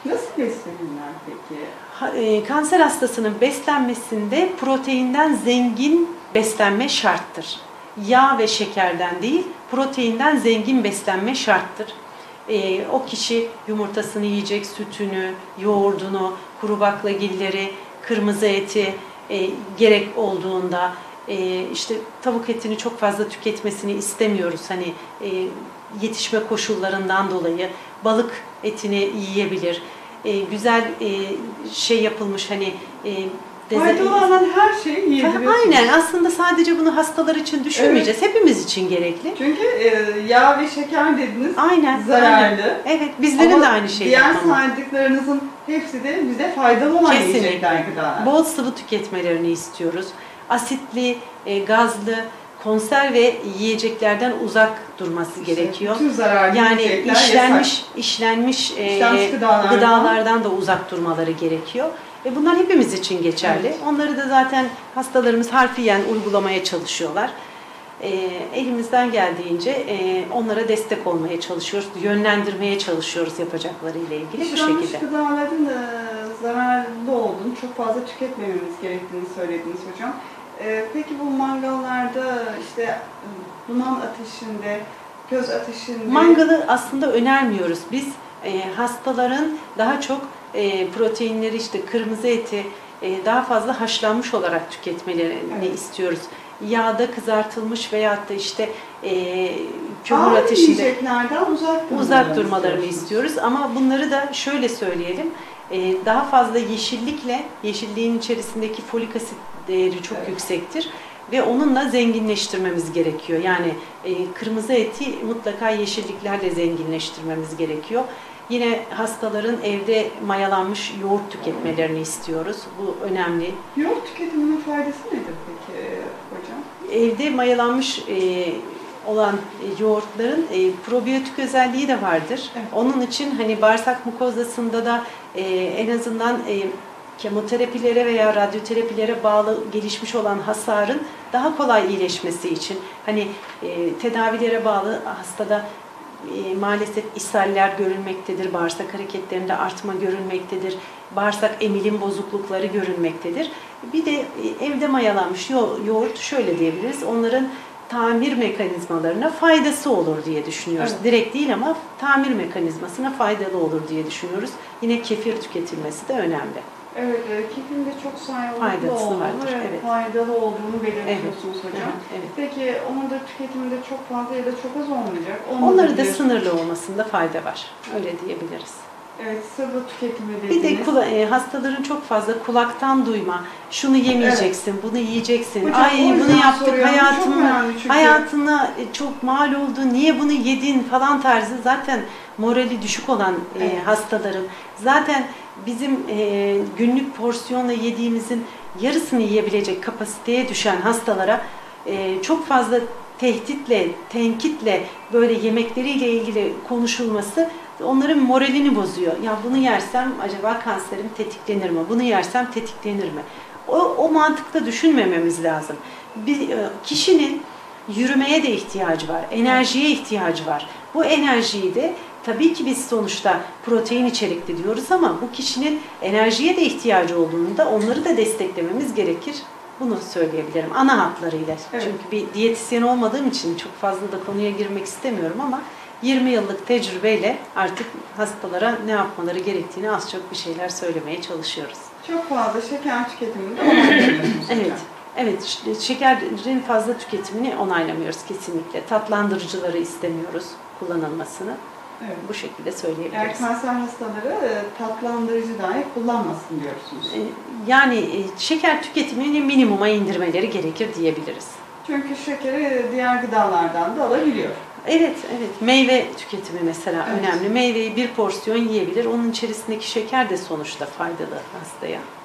Nasıl beslenirler peki? Kanser hastasının beslenmesinde proteinden zengin beslenme şarttır. Yağ ve şekerden değil, proteinden zengin beslenme şarttır. O kişi yumurtasını yiyecek, sütünü, yoğurdunu, kuru baklagilleri, kırmızı eti gerek olduğunda, işte tavuk etini çok fazla tüketmesini istemiyoruz. Hani yetişme koşullarından dolayı balık etini yiyebilir. Güzel şey yapılmış hani faydalı olan her şeyi yiyebiliyorsunuz. Aynen. Aslında sadece bunu hastalar için düşünmeyeceğiz. Evet. Hepimiz için gerekli. Çünkü yağ ve şeker dediniz. Aynen. Zararlı. Aynen. Evet. Bizlerin de aynı şeyi diğer saydıklarınızın hepsi de bize faydalı olan yiyecekler, gıdalar. Bol sıvı tüketmelerini istiyoruz. Asitli, gazlı, konserve yiyeceklerden uzak durması gerekiyor. Bütün zararlı yani işlenmiş gıdalardan da uzak durmaları gerekiyor. Bunlar hepimiz için geçerli. Evet. Onları da zaten hastalarımız harfiyen uygulamaya çalışıyorlar. Elimizden geldiğince onlara destek olmaya çalışıyoruz, yönlendirmeye çalışıyoruz yapacaklarıyla ilgili bu şekilde. İşlenmiş gıdaların zararlı olduğunu, çok fazla tüketmememiz gerektiğini söylediniz hocam. Peki bu mangallarda işte duman ateşinde, köz ateşinde... Mangalı aslında önermiyoruz. Biz hastaların daha çok proteinleri, işte kırmızı eti daha fazla haşlanmış olarak tüketmelerini istiyoruz. Yağda kızartılmış veyahut da işte kömür ateşinde uzak durmalarını istiyoruz. Ama bunları da şöyle söyleyelim. Daha fazla yeşilliğin içerisindeki folik asit değeri çok yüksektir ve onunla zenginleştirmemiz gerekiyor. Yani kırmızı eti mutlaka yeşilliklerle zenginleştirmemiz gerekiyor. Yine hastaların evde mayalanmış yoğurt tüketmelerini istiyoruz. Bu önemli. Yoğurt tüketiminin faydası nedir peki hocam? Evde mayalanmış olan yoğurtların probiyotik özelliği de vardır. Evet. Onun için hani bağırsak mukozasında da en azından kemoterapilere veya radyoterapilere bağlı gelişmiş olan hasarın daha kolay iyileşmesi için hani tedavilere bağlı hastada maalesef ishaller görülmektedir, bağırsak hareketlerinde artma görülmektedir, bağırsak emilim bozuklukları görülmektedir. Bir de evde mayalanmış yoğurt şöyle diyebiliriz, onların tamir mekanizmalarına faydası olur diye düşünüyoruz. Evet. Direkt değil ama tamir mekanizmasına faydalı olur diye düşünüyoruz. Yine kefir tüketilmesi de önemli. Evet, kefirin de çok sağlıklı olduğunu, faydalı olduğunu belirtiyorsunuz hocam. Evet. Peki onun da tüketiminde çok fazla ya da çok az olmayacak. Onları da sınırlı olmasında fayda var. Öyle diyebiliriz. Evet, sıvı tüketimi dediniz. Bir de hastaların çok fazla kulaktan duyma, şunu yemeyeceksin, bunu yiyeceksin, hocam, ay bunu yaptık, hayatına çok mal oldu, niye bunu yedin falan tarzı zaten morali düşük olan hastaların, zaten bizim günlük porsiyonla yediğimizin yarısını yiyebilecek kapasiteye düşen hastalara çok fazla tehditle, tenkitle böyle yemekleriyle ilgili konuşulması onların moralini bozuyor. Ya bunu yersem acaba kanserim tetiklenir mi? Bunu yersem tetiklenir mi? O mantıkta düşünmememiz lazım. Bir kişinin yürümeye de ihtiyacı var, enerjiye ihtiyacı var. Bu enerjiyi de tabii ki biz sonuçta protein içerikli diyoruz ama bu kişinin enerjiye de ihtiyacı olduğunda onları da desteklememiz gerekir. Bunu söyleyebilirim ana hatlarıyla. Evet. Çünkü bir diyetisyen olmadığım için çok fazla da konuya girmek istemiyorum ama 20 yıllık tecrübeyle artık hastalara ne yapmaları gerektiğini az çok bir şeyler söylemeye çalışıyoruz. Çok fazla şeker tüketiminde onaylamıyorsunuz. Evet. Evet, şekerin fazla tüketimini onaylamıyoruz kesinlikle. Tatlandırıcıları istemiyoruz kullanılmasını. Evet. Bu şekilde söyleyebiliriz. Yani kanser hastaları tatlandırıcı dahi kullanmasın diyorsunuz. Yani şeker tüketimini minimuma indirmeleri gerekir diyebiliriz. Çünkü şekeri diğer gıdalardan da alabiliyor. Evet, evet. Meyve tüketimi mesela önemli. Meyveyi bir porsiyon yiyebilir. Onun içerisindeki şeker de sonuçta faydalı hastaya.